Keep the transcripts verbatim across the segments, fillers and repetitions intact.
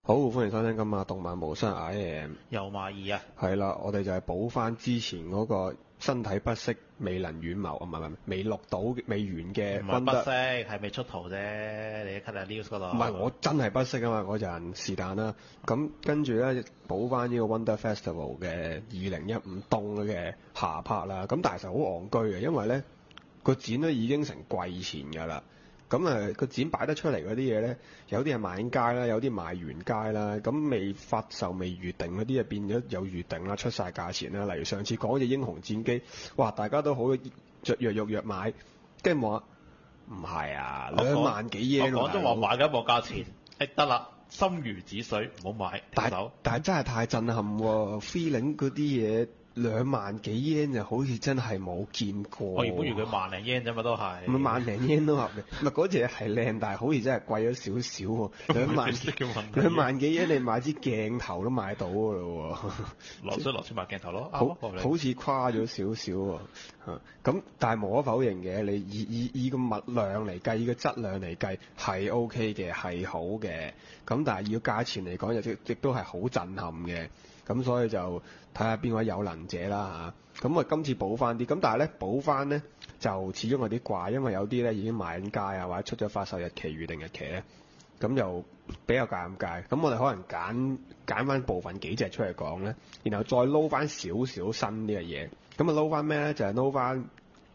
好，歡迎收聽今日動漫無雙 I am 又馬二啊， 係啦，我哋就係補翻之前嗰個身體不適未能遠謀，唔係唔係未錄到未完嘅唔係不適，係未出圖啫。你 cut 下 news 嗰度。 唔係我真係不適啊嘛，嗰陣是但啦。咁跟住咧補翻呢個 Wonder Festival 嘅二零一五冬嘅下 part 啦。咁但係其實好戇居嘅，因為咧個展咧已經成季前㗎啦。咁誒個展擺得出嚟嗰啲嘢咧，有啲係賣緊街啦，有啲賣完街啦。咁未發售、未預定嗰啲啊，變咗有預定啦，出晒價錢啦。例如上次講隻英雄戰機，哇！大家都好雀躍躍躍買，跟住我話唔係啊，兩萬幾 yen 我講咗話買緊冇價錢，誒得啦，心如止水，唔好買。 但係但係真係太震撼喎 ！feeling 嗰啲嘢。兩萬幾 yen 就好似真係冇見過。 我原本以為佢萬零 yen 啫嘛，都係。 唔係萬零 yen 都合嘅，唔係嗰隻係靚，但係好似真係貴咗少少喎。兩萬兩萬幾 yen 你買支鏡頭都買到㗎咯喎。 落水落錢買鏡頭咯， 好好似誇咗少少喎。咁但係無可否認嘅，你以以以個物量嚟計，以個質量嚟計係 OK 嘅，係好嘅。咁但係要價錢嚟講，又亦亦都係好震撼嘅。咁所以就睇下邊位有能者啦嚇，咁啊今次補翻啲，咁但係咧補翻咧就始終有啲怪，因為有啲咧已經賣緊街啊，或者出咗發售日期、預定日期咧，咁就比較尷尬。咁我哋可能揀揀翻部分幾隻出嚟講咧，然後再撈翻少少新啲嘅嘢。咁啊撈翻咩咧？就係撈翻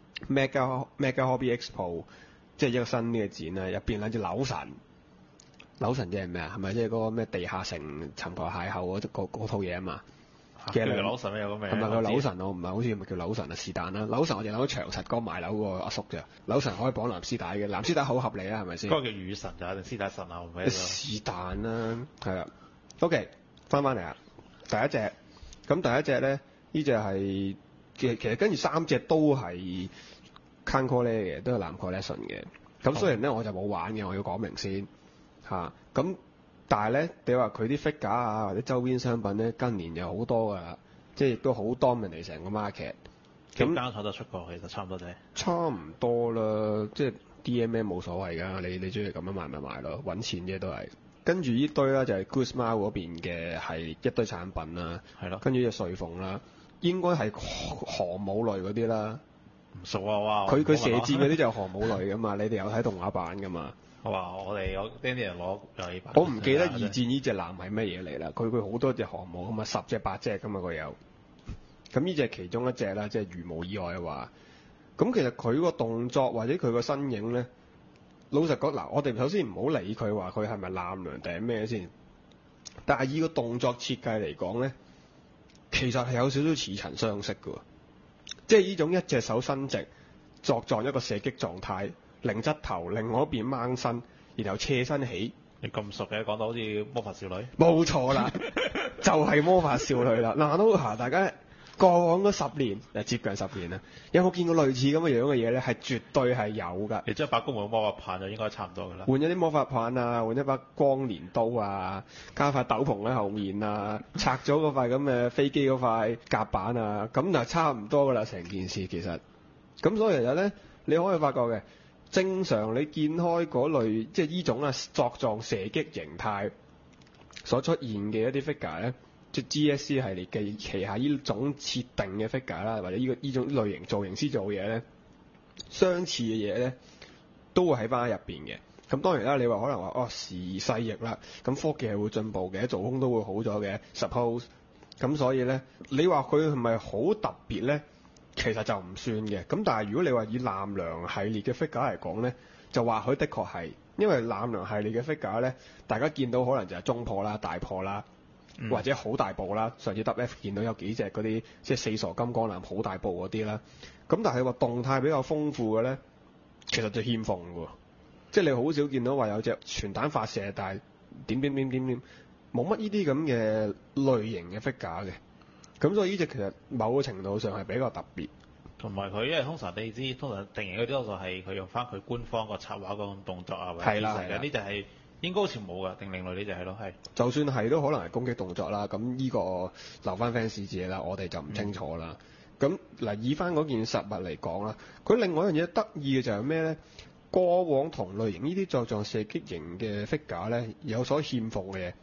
Mega Mega Hobby Expo， 即係一個新啲嘅展啦，入邊兩隻柳神。柳神即係咩啊？係咪即係嗰個咩地下城尋求邂逅嗰套嘢啊嘛？ 叫柳神咩有個名？ 係咪個柳神？我唔係好似咪叫柳神啊？是但啦。柳神我就諗到長實哥賣樓嗰個阿叔啫。柳神可以綁藍絲帶嘅，藍絲帶好合理啊，係咪先？ 嗰個叫雨神就定絲帶神啊？唔係是但啦，係啦。OK，翻返嚟啊，第一隻咁第一隻咧，呢隻係其實其實跟住三隻都係 Cancole 嘅，都係藍 collection 嘅。咁雖然咧我就冇玩嘅，我要講明先。嚇咁、啊，但係咧，你話佢啲 figure 啊，或者周邊商品咧，近年有好多㗎，即係亦都好 dominate 成個 market。 咁間廠都出過，其實差唔多啫。差唔多啦，即係 D M M 冇所謂㗎，你你中意咁樣賣咪賣咯，揾錢啫都係。跟住呢堆啦，就係 Guzma 嗰邊嘅係一堆產品啦， 係咯。 跟住隻瑞鳳啦，應該係航母類嗰啲啦。 唔熟啊！哇， 佢佢射箭嗰啲就係航母類㗎嘛，你哋有睇動畫版㗎嘛？ 哇！我哋有啲人攞遊戲版。 我唔記得二戰呢隻艦係乜嘢嚟啦，佢佢好多隻航母咁啊，十隻八隻咁嘛佢有。咁呢隻其中一隻啦，即係如無意外嘅話，咁其實佢個動作或者佢個身影咧，老實講嗱，我哋首先唔好理佢話佢係咪艦娘定係咩先，但係以個動作設計嚟講咧，其實係有少少似曾相識嘅喎，即係呢種一隻手伸直作狀一個射擊狀態。擰側頭，另外一邊掹身，然後斜身起。 你咁熟嘅，講到好似魔法少女。 冇錯啦，就係魔法少女啦。嗱，都嚇大家過往嗰十年，誒接近十年啦，有冇見過類似咁嘅樣嘅嘢咧？係絕對係有㗎。 你將把公用魔法棒就應該差唔多㗎啦。 換咗啲魔法棒啊，換一把光年刀啊，加塊斗篷喺後面啊，拆咗嗰塊咁嘅飛機嗰塊甲板啊，咁就差唔多㗎啦。成件事其實，咁所以其實咧，你可以發覺嘅。正常你見開嗰類即係呢種啊作狀射擊形態所出現嘅一啲 figure 咧，即係 G S C 系列嘅旗下呢種設定嘅 figure 啦，或者呢個呢種類型造型師做嘅嘢咧，相似嘅嘢咧都會喺翻入邊嘅。咁當然啦，你話可能話哦時移世易啦，咁科技係會進步嘅，做工都會好咗嘅。Suppose 咁所以咧，你話佢係咪好特別咧？其實就唔算嘅，咁但係如果你話以艦娘系列嘅 figure 嚟講咧，就或許的確係，因為艦娘系列嘅 figure 咧，大家見到可能就係中破啦、大破啦，嗯、或者好大部啦。上次 W F 見到有幾隻嗰啲即係四傻金剛艦好大部嗰啲啦，咁但係話動態比較豐富嘅咧，其實就欠奉喎，即係你好少見到話有隻全彈發射，但係點點點點點冇乜呢啲咁嘅類型嘅 figure 嘅。咁所以呢隻其實某個程度上係比較特別， 同埋佢因為通常你知，通常定型嗰啲多數係佢用翻佢官方個插畫嗰種動作啊， 係啦係啦， 呢隻係應該好似冇㗎，定另類呢隻係咯，係。就算係都可能係攻擊動作啦，咁呢個留翻 fans 自己啦，我哋就唔清楚啦。咁嗱、嗯，以翻嗰件實物嚟講啦，佢另外一樣嘢得意嘅就係咩咧？過往同類型呢啲作狀射擊型嘅 figure 咧，有所欠奉嘅嘢。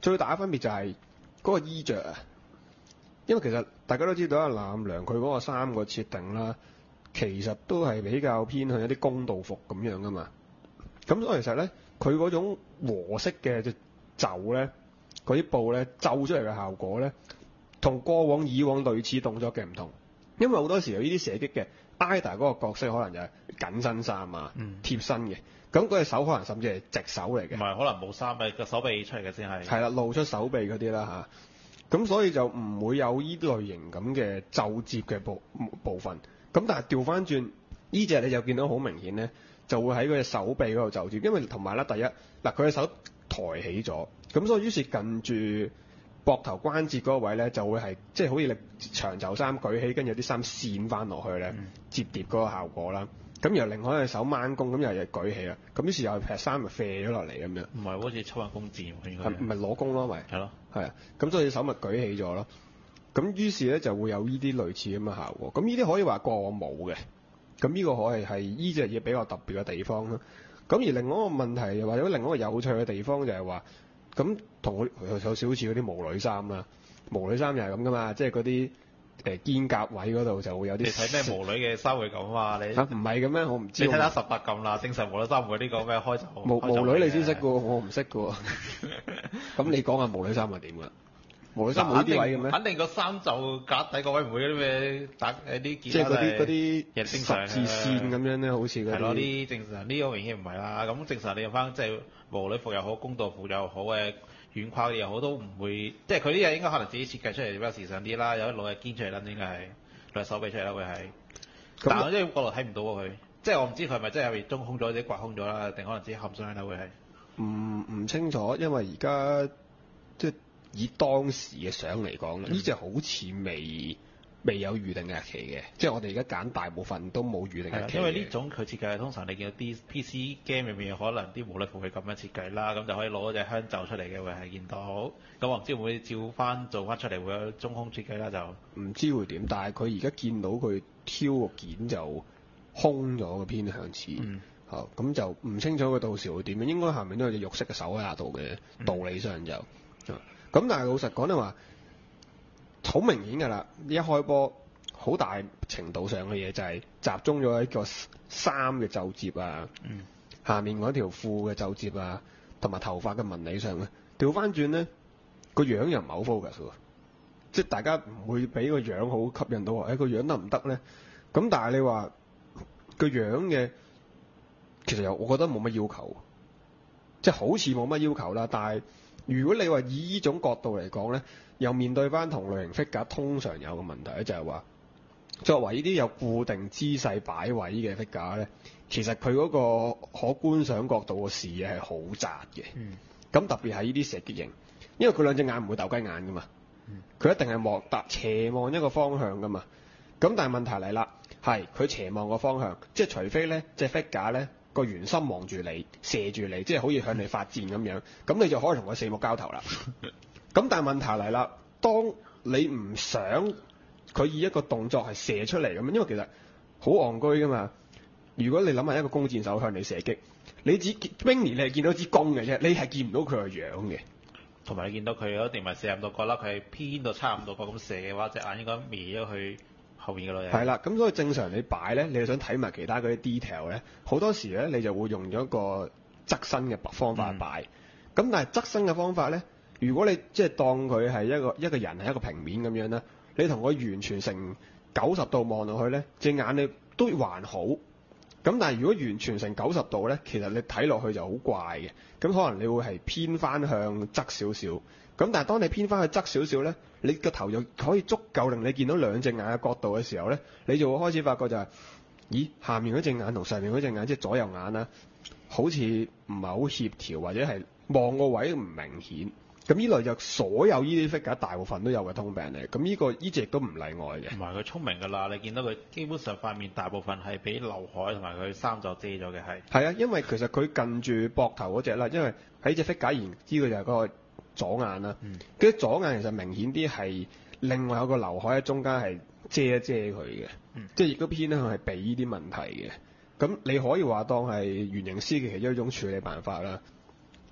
最大嘅分別就係嗰個衣着啊。因為其實大家都知道啊，藍娘佢嗰個衫個設定啦，其實都係比較偏向一啲公道服咁樣噶嘛。咁所以其實咧，佢嗰種和式嘅隻袖咧，嗰啲布咧皺出嚟嘅效果咧，同過往以往類似動作嘅唔同。因為好多時候呢啲射擊嘅 Ida 嗰個角色可能就係緊身衫啊、 嗯、 貼身嘅，咁嗰隻手可能甚至係直手嚟嘅。 唔係，可能冇衫嘅，個手臂出嚟嘅先係。 係啦，露出手臂嗰啲啦嚇。咁所以就唔會有依類型咁嘅皺摺嘅部部分。咁但係調翻轉呢隻你就見到好明顯咧，就會喺佢隻手臂嗰度皺摺，因為同埋咧第一嗱佢隻手抬起咗，咁所以於是近住膊頭關節嗰個位咧就會係即係好似你長袖衫舉起，跟住有啲衫跣翻落去咧， 嗯、摺疊嗰個效果啦。咁然後另外一隻手掹弓，咁又係舉起啦。咁於是又劈衫咪飛咗落嚟咁樣。 唔係好似抽人弓箭喎，應該係唔係攞弓咯？咪係咯， 係啊。咁所以手咪舉起咗咯。咁於是咧就會有呢啲類似咁嘅效果。咁呢啲可以話過往冇嘅。咁呢個可以係呢隻嘢比較特別嘅地方啦。咁而另外一個問題或者另外一個有趣嘅地方就係話，咁同有少少似嗰啲巫女衫啦。巫女衫又係咁噶嘛，即係嗰啲。誒肩胛位嗰度就會有啲。你睇咩巫女嘅衫會咁啊？你嚇唔係嘅咩？我唔知。 你睇下十八禁啦，正常巫女衫會呢個咩開就。 巫巫女你先識嘅喎，我唔識嘅喎。咁你講下巫女衫係點㗎？巫女衫冇呢啲位嘅咩？ 肯定個衫就格底個位唔會嗰啲咩打誒啲。即係嗰啲嗰啲正常十字線咁樣咧，好似嗰啲。 係咯，啲正常呢個明顯唔係啦。咁正常你用翻即係巫女服又好，公道服又好嘅。軟胯嘅又好都唔會，即係佢啲嘢應該可能自己設計出嚟比較時尚啲啦，有啲攞隻肩出嚟啦，應該係攞隻手臂出嚟啦，會係。但係我即係角度睇唔到喎佢，即係我唔知佢係咪真係中空咗，或者刮空咗啦，定可能自己冚上去啦會係。唔唔清楚，因為而家即係以當時嘅相嚟講咧，呢隻、嗯、好似未未有預定日期嘅，即係我哋而家揀大部分都冇預定日期。 因為呢種佢設計通常你見到啲 P C game 入面可能啲無力服係咁樣設計啦，咁就可以攞隻香袖出嚟嘅會係見到。咁我唔知會唔會照翻做翻出嚟會有中空設計啦，就唔知會點。但係佢而家見到佢挑個件就空咗嘅偏向似， 嗯， 咁、嗯、就唔清楚佢到時會點樣。應該下面都有隻肉色嘅手喺度嘅，道理上就咁、嗯。但係老實講你話。好明顯㗎啦！一開波好大程度上嘅嘢就係集中咗喺個衫嘅皺摺啊， 嗯、 下面嗰條褲嘅皺摺啊，同埋頭髮嘅紋理上咧，調翻轉咧個樣又唔係好 focus 喎，即係大家唔會俾個樣好吸引到話，誒個樣得唔得咧？咁但係你話個樣嘅其實又我覺得冇乜要求，即係好似冇乜要求啦。但係如果你話以呢種角度嚟講咧，又面對翻同類型 figure 通常有個問題咧，就係話作為呢啲有固定姿勢擺位嘅 figure 咧，其實佢嗰個可觀賞角度嘅視野係好窄嘅。 嗯。 咁特別係呢啲射擊型，因為佢兩隻眼唔會鬥雞眼噶嘛，佢、嗯、一定係望達斜望一個方向噶嘛。咁但係問題嚟啦，係佢斜望個方向，即係除非咧隻 figure 咧個圓心望住你射住你，即係好似向你發箭咁樣，咁你就可以同佢四目交投啦。咁但係問題嚟啦，當你唔想佢以一個動作係射出嚟咁樣，因為其實好戇居噶嘛。如果你諗下一個弓箭手向你射擊，你只 Winnie 你係見到支弓嘅啫，你係見唔到佢個樣嘅。同埋你見到佢有一定咪射唔到角啦，佢係偏到差唔多角咁射嘅話，隻眼應該歪咗去後面嘅咯。 係啦，咁所以正常你擺咧，你係想睇埋其他嗰啲 detail 咧，好多時咧你就會用咗一個側身嘅方法擺。咁、嗯、但係側身嘅方法咧，如果你即係當佢係一個一個人係一個平面咁樣啦，你同佢完全成九十度望落去咧，隻眼你都還好。咁但係如果完全成九十度咧，其實你睇落去就好怪嘅。咁可能你會係偏翻向側少少。咁但係當你偏翻去側少少咧，你個頭就可以足夠令你見到兩隻眼嘅角度嘅時候咧，你就會開始發覺就係、是，咦，下面嗰隻眼同上面嗰隻眼即係左右眼啦，好似唔係好協調，或者係望個位唔明顯。咁呢類就所有呢啲 figure 大部分都有嘅通病嚟，咁呢、這個呢隻都唔例外嘅。同埋佢聰明㗎啦，你見到佢基本上塊面大部分係俾劉海同埋佢衫袖遮咗嘅係。係啊，因為其實佢近住膊頭嗰隻啦，因為喺隻 figure 然知佢就係嗰個左眼啦。嗯。跟住左眼其實明顯啲係另外有個劉海喺中間係遮一遮佢嘅，嗯、即係亦都偏向係避呢啲問題嘅。咁你可以話當係原型師嘅其中一種處理辦法啦。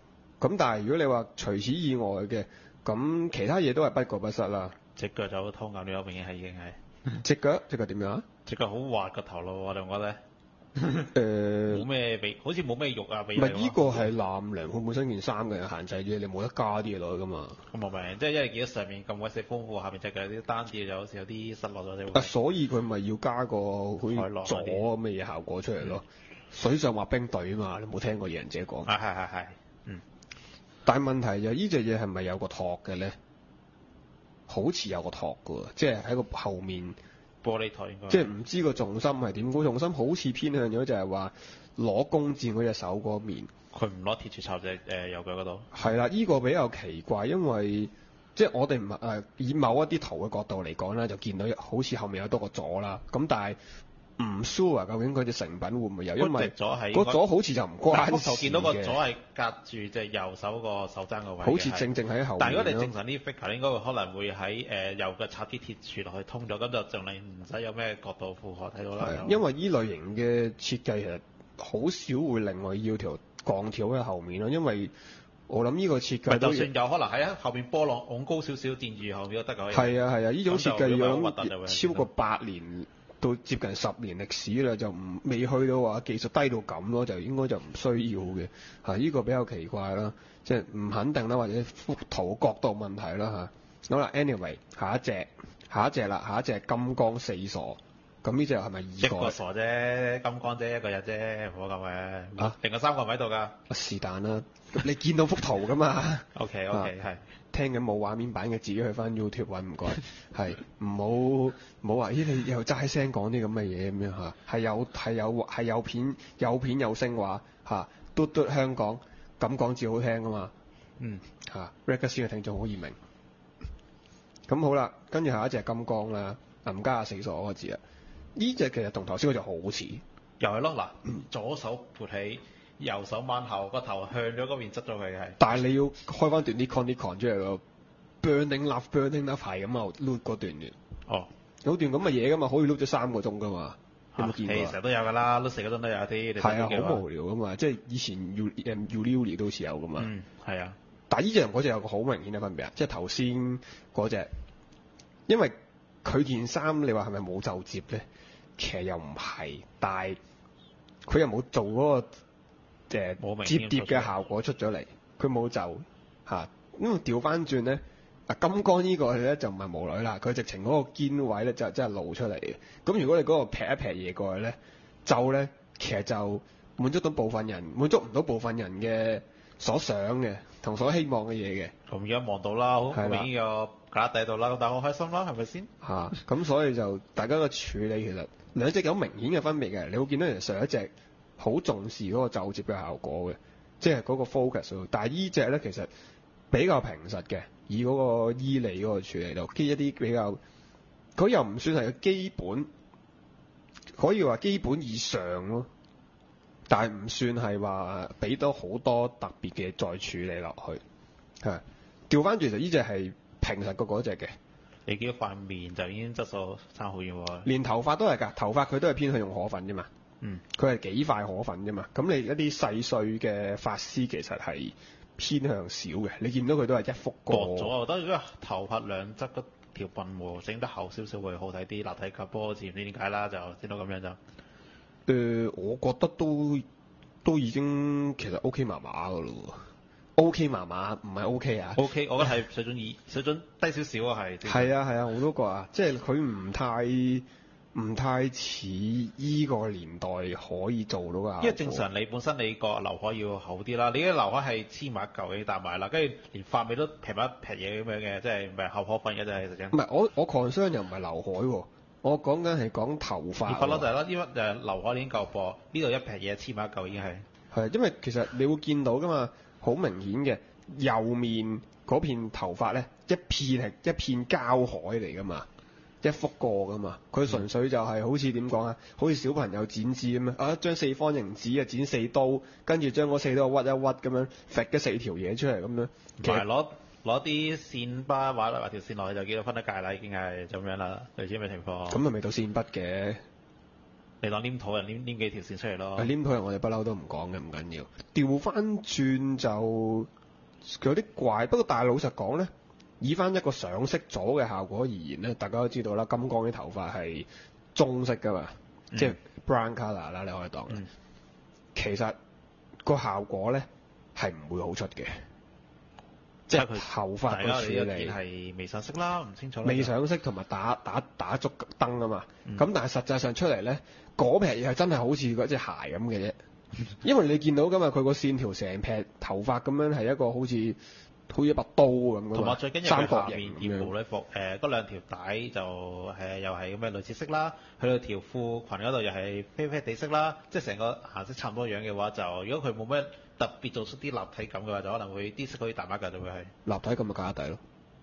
咁但係如果你話除此以外嘅，咁其他嘢都係不過不失啦。 隻腳就好通㗎，呢個明顯係已經係。 隻腳隻腳點樣啊？ 隻腳好滑個頭咯，我哋覺得。 誒冇咩比，好似冇咩肉啊，比唔係呢個係藍領，佢本身件衫嘅限制啫，你冇得加啲嘢落去㗎嘛。 咁我明，即係因為見到上面咁鬼死豐富，下面隻腳有啲單啲，就好似有啲失落咗啲。 啊，所以佢咪要加個好似左咁嘅嘢效果出嚟咯。水上滑冰隊啊嘛，你冇聽過野人姐講？ 啊係係係，嗯。 但係問題就係呢隻嘢係咪有個托嘅咧？好似有個托㗎喎，即係喺個後面。 玻璃台應該， 即係唔知個重心係點，個重心好似偏向咗就係話攞弓箭嗰隻手嗰面， 佢唔攞鐵柱插隻誒右腳嗰度。係啦，呢、呢個比較奇怪，因為即係我哋唔係誒以某一啲圖嘅角度嚟講咧，就見到好似後面有多個左啦，咁但係唔 sure 究竟佢隻成品會唔會有，因為左係個左好似就唔關事嘅。 圖見到個左係隔住隻右手個手踭個位， 好似正正喺後面。 但係如果你正常啲 figure 應該會可能會喺誒、呃、右腳插啲鐵柱落去通咗，咁就盡量唔使有咩角度負荷睇到啦。 因為呢類型嘅設計其實好少會另外要條鋼條喺後面咯，因為我諗呢個設計就算有可能喺後面波浪拱高少少墊住後面都得㗎。 係啊係啊，呢種設計樣超過八年。到接近十年歷史啦，就唔未去到話技術低到咁咯，就應該就唔需要嘅嚇。呢個比較奇怪啦，即係唔肯定啦，或者幅圖角度問題啦嚇。好啦 ，anyway，下一隻下一隻啦，下一隻金剛四傻，咁呢隻係咪二個？ 一個傻啫，金剛啫，一個日啫，唔好咁嘅。啊，另外三個唔喺度㗎。是但啦，你見到幅圖㗎嘛 ？OK OK 係。 聽緊冇畫面版嘅，自己去翻 YouTube 揾，唔該。係唔好唔好話，咦你又齋聲講啲咁嘅嘢咁樣嚇，係有係有係有片有片有聲話嚇，嘟嘟香港咁講至好聽啊嘛。 嗯嚇 Record 先嘅聽眾好易明。咁好啦，跟住下一隻金剛啦，林家四鎖嗰個字啊，呢隻其實同頭先嗰隻好似， 又係咯嗱，左手撥起。右手掹後，個頭向咗嗰邊側咗佢係。 但係你要開翻段 Nikon Nikon 出嚟咯 ，Burning Love Burning Love 係咁啊，loop 嗰段嘅。 哦， 有段咁嘅嘢噶嘛，可以 loop 咗三個鐘噶嘛。有冇見過？ 其實都有㗎啦，loop 四個鐘都有啲。 係啊，好無聊噶嘛，即係以前 U 誒 Uliuli 都似有噶嘛。 嗯，係啊。 但係呢隻同嗰隻有個好明顯嘅分別啊，即係頭先嗰隻，因為佢件衫你話係咪冇袖摺咧？其實又唔係，但係佢又冇做嗰個。誒摺疊嘅效果出咗嚟，佢冇就嚇，因為調翻轉咧，啊金剛呢個咧就唔係無女啦，佢直情嗰個肩位咧就真係露出嚟嘅。咁如果你嗰個劈一劈嘢過去咧，就咧其實就滿足到部分人，滿足唔到部分人嘅所想嘅同所希望嘅嘢嘅。 咁而家望到啦，好明顯個架底度啦，咁但係好開心啦，係咪先？ 嚇，咁所以就大家嘅處理其實兩隻有明顯嘅分別嘅，你會見到人上一隻。好重視嗰個就摺嘅效果嘅，即係嗰個 focus。但係依隻咧其實比較平實嘅，以嗰個伊利嗰個處理度，基一啲比較，佢又唔算係基本，可以話基本以上咯。但係唔算係話俾多好多特別嘅再處理落去。係調翻轉，其實依隻係平實過嗰隻嘅。 你見到塊面就已經質素差好遠喎。 連頭髮都係㗎，頭髮佢都係偏向用可粉啫嘛。 嗯， 佢係幾塊可粉啫嘛，咁你一啲細碎嘅髮絲其實係偏向少嘅，你見到佢都係一幅過。 薄咗，我覺得如果頭髮兩側嗰條鬢毛整得厚少少會好睇啲，立體及波字唔知點解啦，就整到咁樣就。誒、 呃，我覺得都都已經其實 OK 麻麻噶咯，OK 麻麻唔係 OK 啊。 OK，我覺得係水準二水準低少少啊，係。 係啊係啊，我都覺啊，即係佢唔太。唔太似依個年代可以做到㗎， 因為正常你本身你個劉海要厚啲啦，你啲劉海係黐埋一嚿已經搭埋啦，跟住連髮尾都劈埋一劈嘢咁樣嘅，即係唔係厚可粉嘅啫，其實。唔係我我 concern 又唔係劉海喎，我講緊係講頭髮。 頭髮咯就係啦，呢筆就劉海已經夠薄，呢度一劈嘢黐埋一嚿已經係。 係，因為其實你會見到㗎嘛，好明顯嘅右面嗰片頭髮咧，一片係一片膠海嚟㗎嘛。一幅過噶嘛，佢純粹就係好似點講啊，好似小朋友剪紙咁樣啊，將四方形紙啊剪四刀，跟住將嗰四刀屈一屈咁樣，揈咗四條嘢出嚟咁樣。 其實攞攞啲線巴畫畫條線落去就見到分得界啦，已經係咁樣啦，類似咁嘅情況。 咁咪未到線筆嘅， 你當黏土人黏黏幾條線出嚟咯。 黏土人我哋不嬲都唔講嘅，唔緊要。調翻轉就佢有啲怪。不過但係老實講咧，以翻一個上色咗嘅效果而言咧，大家都知道啦，金剛啲頭髮係棕色噶嘛， 嗯、 即係 brown colour 啦，你可以當。 嗯、 其實個效果咧係唔會好出嘅，即係頭髮個處理係未上色啦，唔清楚。 未上色同埋打打打足燈啊嘛，咁、 嗯、 但係實際上出嚟咧，嗰撇嘢係真係好似嗰隻鞋咁嘅啫。因為你見到今日佢個線條成撇頭髮咁樣係一個好似好似一把刀咁嘅嘛， 同埋最緊要佢下面條樣無禮服誒嗰兩條帶就係又係咁嘅類似色啦，去到條褲裙嗰度又係啡啡地色啦，即係成個顏色差唔多樣嘅話，就如果佢冇咩特別做出啲立體感嘅話，就可能會啲色可以大把㗎，就會係立體咁咪假底咯。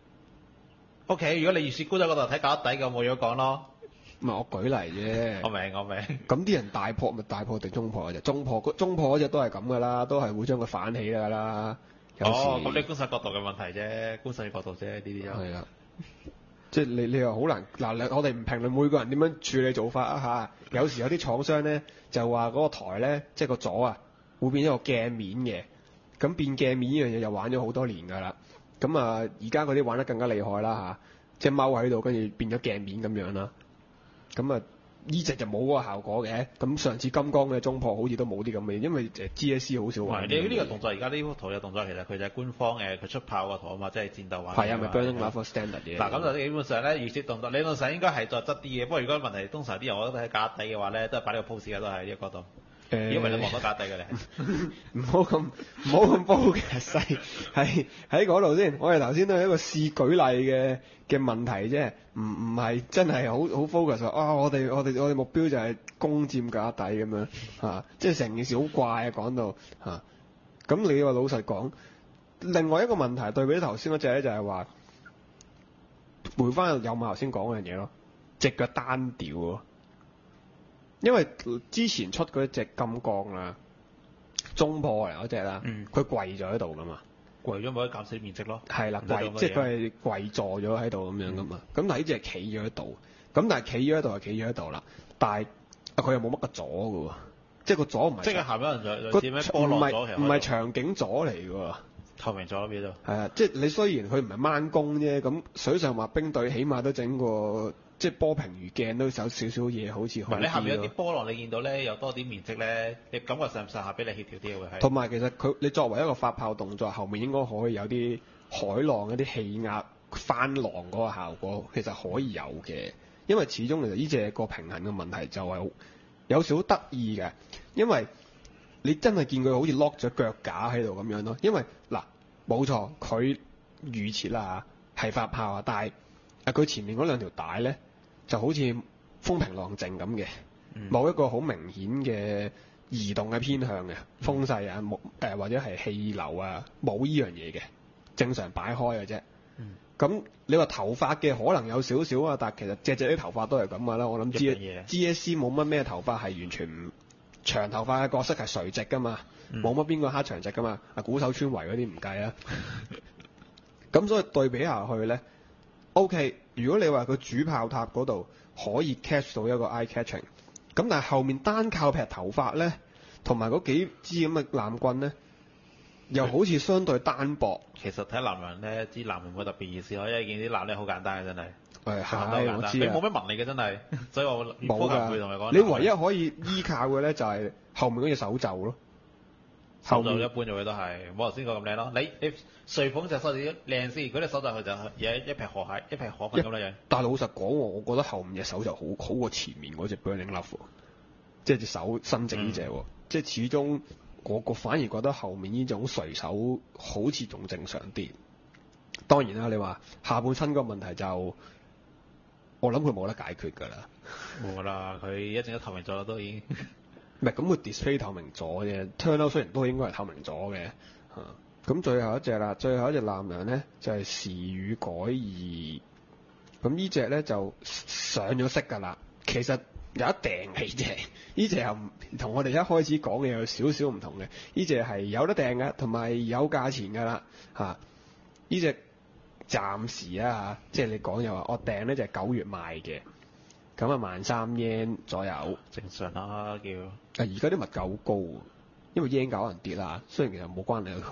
O、okay, K， 如果你預設高咗嗰度睇假底嘅，冇嘢講咯。 唔係我舉例啫。 我明我明。 咁啲人大破咪大破定中破嗰隻？中破中破嗰隻都係咁噶啦，都係會將佢反起㗎啦。有時哦，咁你觀賞角度嘅問題啫，觀賞角度啫，呢啲就係啊。即係你你又好難嗱，我哋唔評論每個人點樣處理做法啊嚇。有時有啲廠商咧就話嗰個台咧，即係個座啊，會變一個鏡面嘅。咁變鏡面呢樣嘢又玩咗好多年㗎啦。咁啊，而家嗰啲玩得更加厲害啦嚇，即係踎喺度，跟住變咗鏡面咁樣啦。咁啊，呢隻就冇嗰個效果嘅。咁上次金剛嘅中破好似都冇啲咁嘅，因為誒 G S C 好少玩。 你呢個動作而家呢幅圖嘅動作其實佢就係官方誒佢出炮個圖啊嘛，即係戰鬥玩。 係啊，咪 Burning Level Standard 嘅。 嗱咁就基本上咧預設動作理論上應該係再質啲嘅，不過如果問題通常啲人我覺得喺假底嘅話咧，都係擺呢個 pose 嘅都係呢個角度。誒，因為你望到假底嘅你。 唔好咁唔好咁煲嘅細，係喺嗰度先。我哋頭先都係一個試舉例嘅嘅問題啫，唔唔係真係好好 focus 啊！我哋我哋我哋目標就係攻佔假底咁樣嚇、啊，即係成件事好怪啊講到嚇。咁、啊、你話老實講，另外一個問題對比頭先嗰隻咧就係話，回翻有冇頭先講嗰樣嘢咯，隻腳單調喎。因為之前出嗰隻金剛啦，中破嚟嗰隻啦，佢、嗯、跪咗喺度噶嘛， 跪咗咪可以減少面積咯。係啦，跪即係佢係跪坐咗喺度咁樣噶嘛。咁、嗯、但係呢隻係企咗喺度，咁但係企咗喺度係企咗喺度啦，但係佢又冇乜個阻嘅喎，即係個阻唔係。即係下邊有人就點樣波浪阻其實唔係場景阻嚟嘅喎，透明阻喺邊度？係啊，即係你雖然佢唔係掹弓啫，咁水上滑冰隊起碼都整個。即係波平如鏡都有少少嘢，好似好啲咯。你下面有啲波浪，你見到咧有多啲面積咧，你感覺上唔上下俾你協調啲會係。同埋其實佢你作為一個發炮動作，後面應該可以有啲海浪、一啲氣壓翻浪嗰個效果，其實可以有嘅。因為始終其實呢隻個平衡嘅問題就係有少少得意嘅，因為你真係見佢好似 lock 咗腳架喺度咁樣咯。因為嗱冇錯，佢預設啦嚇係發炮啊，但係啊佢前面嗰兩條帶咧。就好似風平浪靜咁嘅，冇、嗯、一個好明顯嘅移動嘅偏向嘅風勢啊，木、呃、或者係氣流啊，冇依樣嘢嘅，正常擺開嘅啫。咁、嗯、你話頭髮嘅可能有少少啊，但係其實隻隻啲頭髮都係咁噶啦。我諗 G G S C 冇乜咩頭髮係完全唔長頭髮嘅角色係垂直噶嘛，冇乜邊個黑長直噶嘛，啊鼓手村圍嗰啲唔計啊。咁所以對比下去咧。O.K. 如果你話佢主炮塔嗰度可以 catch 到一個 eye catching，咁但係後面單靠劈頭髮咧，同埋嗰幾支咁嘅藍棍咧，又好似相對單薄。其實睇男人咧，支藍唔會特別意思咯，因為見啲藍咧好簡單嘅真係。誒係，我知你冇咩紋理嘅真係，所以我冇㗎。同你講，你唯一可以依靠嘅咧就係後面嗰隻手袖咯。手袖一般做嘅都係冇頭先講咁靚咯。你你瑞鳳隻手指靚先，嗰隻手袖佢就有一撇河蟹，一撇河粉咁樣樣。但係老實講，我覺得後面隻手就好好過前面嗰隻 Burning Love，即係隻手新整呢隻喎。即係始終我個反而覺得後面呢種垂手好似仲正常啲。當然啦，你話下半身個問題就我諗佢冇得解決㗎啦。冇啦，佢一陣都透明咗都已經。唔係咁，佢 display 透明咗啫 ，turn out 雖然都應該係透明咗嘅嚇。咁、啊、最後一隻啦，最後一隻南洋咧就係、是、時雨改二。咁呢隻咧就上咗色㗎啦。其實有一訂嘅啫，呢隻又同我哋一開始講嘅有少少唔同嘅。呢隻係有得訂嘅，同埋有價錢㗎啦嚇。呢隻暫時啊嚇，即係你講又話我訂咧就係九月賣嘅。咁啊，萬三 yen 左右，正常啦叫。啊，而家啲物價好高，因為 yen 價可能跌啦。雖然其實冇關係，佢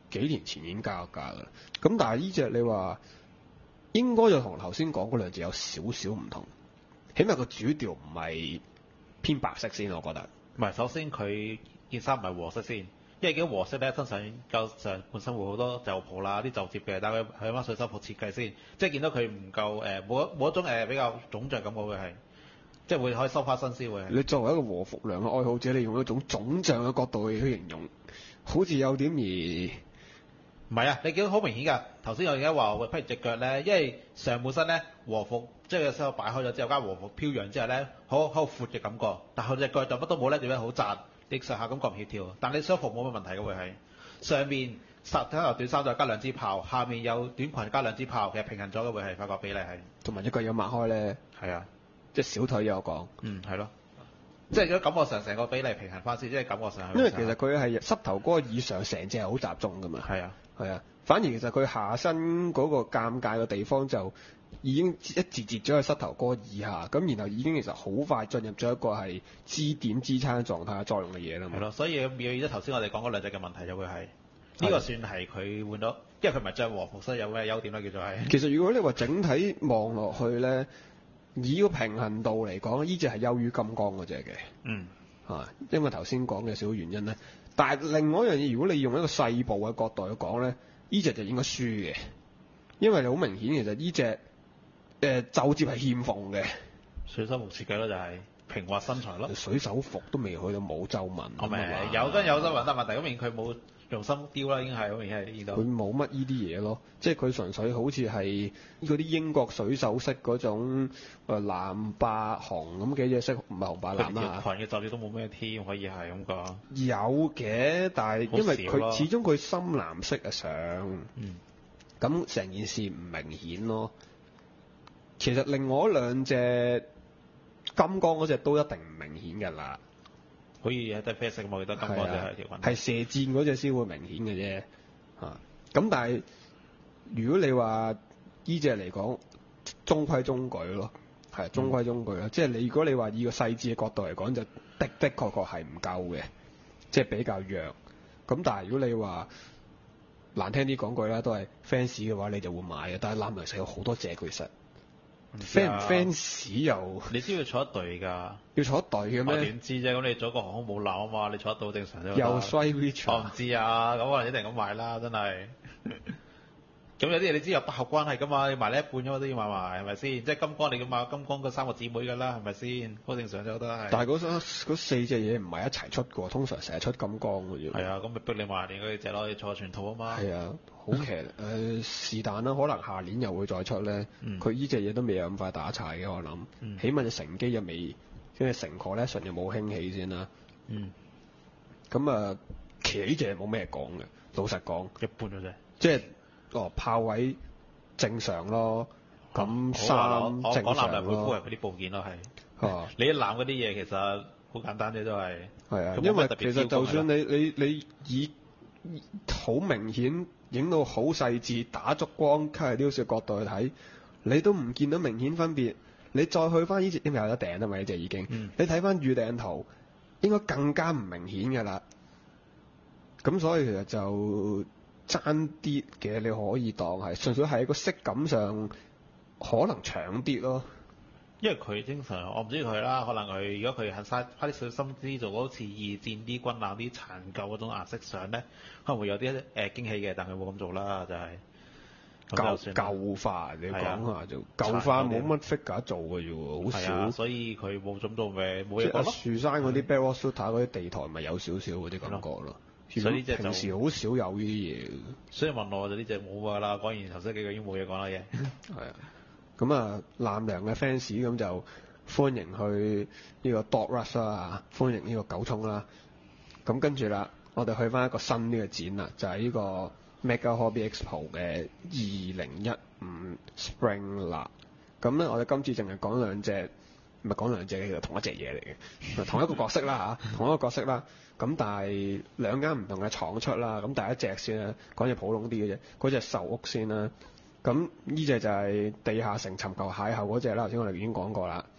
幾年前已經加咗價㗎啦。咁但係呢隻你話應該就同頭先講嗰兩隻有少少唔同，起碼個主調唔係偏白色先，我覺得。 唔係，首先佢件衫唔係和色先，因為見到和色咧，通常夠上半身會好多袖袍啦、啲袖摺嘅，但係佢係翻水手服設計先，即係見到佢唔夠誒冇冇一種誒、呃、比較腫脹感覺會係，即係會可以收花新鮮會係。 你作為一個和服娘嘅愛好者，你用一種腫脹嘅角度去形容，好似有點而唔係啊！你見到好明顯㗎。頭先我而家話喂，譬如隻腳咧，因為上半身咧和服，即係個身擺開咗之後，加和服飄揚之後咧，好好闊嘅感覺。但係佢隻腳就乜都冇咧，點樣好窄？你上下感覺唔協調。但你雙服冇乜問題嘅會係上面實體頭短衫再加兩支炮，下面有短裙加兩支炮，其實平衡咗嘅會係發覺比例係。 同埋隻腳有擘開咧， 係啊， 即係小腿有講。 嗯，係咯。即係如果感覺上成個比例平衡翻先，即係感覺上係。 因為其實佢係膝頭哥以上成隻係好集中㗎嘛。 係啊。 係啊，反而其實佢下身嗰個尷尬嘅地方就已經一截截咗喺膝頭哥以下，咁然後已經其實好快進入咗一個係支點支撐狀態作用嘅嘢啦嘛。 係咯，所以妙咗頭先我哋講嗰兩隻嘅問題就會係呢個算係佢換到，因為佢唔係着和服，所以有咩優點咧叫做係。 其實如果你話整體望落去咧，以個平衡度嚟講，呢隻係優於金剛嗰隻嘅。 嗯。 啊，因為頭先講嘅少少原因咧。但係另外一樣嘢，如果你用一個細部嘅角度去講咧，呢隻就應該輸嘅，因為你好明顯其實呢隻誒袖摺係欠縫嘅。 水手服設計咯就係平滑身材咯。 水手服都未去到冇皺紋。 我明有跟有皺紋，但問題咁明佢冇用心雕啦，已經係好明顯係呢度。 佢冇乜呢啲嘢咯，即係佢純粹好似係嗰啲英國水手式嗰種誒藍白紅咁幾隻色，唔係紅白藍啦。 裙嘅袖摺都冇咩添，可以係咁講。 有嘅，但係因為佢始終佢深藍色啊上，咁成、嗯、件事唔明顯咯。其實另外兩隻金剛嗰隻都一定唔明顯㗎啦。 可以係得啡色，我記得金剛就係條裙。 係射箭嗰隻先會明顯嘅啫，嚇、啊。咁但係如果你話依隻嚟講，中規中矩咯，係中規中矩咯。嗯、即係你如果你話以個細緻嘅角度嚟講，就的的確確係唔夠嘅，即係比較弱。咁但係如果你話難聽啲講句啦，都係 fans 嘅話，你就會買嘅。但係攬嚟食有好多隻其實。fans 唔 fans 又你知要坐一隊㗎， 要坐一隊嘅咩？ 我點知啫？咁你做個航空母艦啊嘛，你坐得到正常啫。 又衰 Richard 我唔知啊，咁可能一定咁買啦，真係。咁有啲嘢你知有不合關係㗎嘛？你賣你一半咗我都要買埋，係咪先？即係金剛你咁買金剛嗰三個姊妹㗎啦，係咪先？好正常啫，我覺得係。但係嗰嗰四隻嘢唔係一齊出㗎，通常成日出金剛㗎啫。 係啊，咁咪逼你買連嗰隻咯，你坐全套啊嘛。 係啊，好騎誒是但啦，可能下年又會再出咧。佢依隻嘢都未有咁快打柴嘅，我諗。嗯、起碼隻成機又未，即係成 collection 又冇興起先啦。嗯。咁啊，其實呢隻冇咩講嘅，老實講。 一般嘅啫。即係。哦，炮位正常咯，咁衫正常咯。我講男人會敷人嗰啲部件咯，係。哦。你一攬嗰啲嘢其實好簡單啫，都係。 係啊，因為其實就算你你你以好明顯影到好細緻、打足光、吸係雕嘅角度去睇，你都唔見到明顯分別。你再去翻呢隻，因為有得頂啊嘛，呢隻已經。嗯。你睇翻預訂圖，應該更加唔明顯㗎啦。咁所以其實就。爭啲嘅你可以當係，純粹係一個色感上可能長啲咯。 因為佢經常，我唔知佢啦，可能佢如果佢肯嘥花啲小心思做好似二戰啲軍艦啲殘舊嗰種顏色相咧，可能會有啲誒、呃、驚喜嘅，但佢冇咁做啦，就係、是、 舊舊化。你講下就舊化冇乜 figure 做嘅啫喎，好少、 啊。所以佢冇咁做咪冇嘢講咯。 樹山嗰啲 Barrel Shooter 嗰啲地台咪有少少嗰啲感覺咯。所以呢隻平時好少有呢啲嘢。 所以問我就呢隻冇㗎啦，講完頭先幾個已經冇嘢講啦嘢。 係啊，咁啊藍娘嘅 fans 咁就歡迎去呢個 Dog Rush 啦，歡迎呢個九衝啦。咁跟住啦，我哋去翻一個新啲嘅展啦，就係、是、呢個 Mega Hobby Expo 嘅二零一五 Spring 啦。咁咧，我哋今次淨係講兩隻，唔係講兩隻，其實同一隻嘢嚟嘅，同一個角色啦嚇，同一個角色啦。咁但係兩間唔同嘅廠出啦，咁第一隻先啦，講隻普通啲嘅啫，嗰隻壽屋先啦。咁呢隻就係地下城尋求邂逅嗰隻啦，頭先我哋已經講過啦。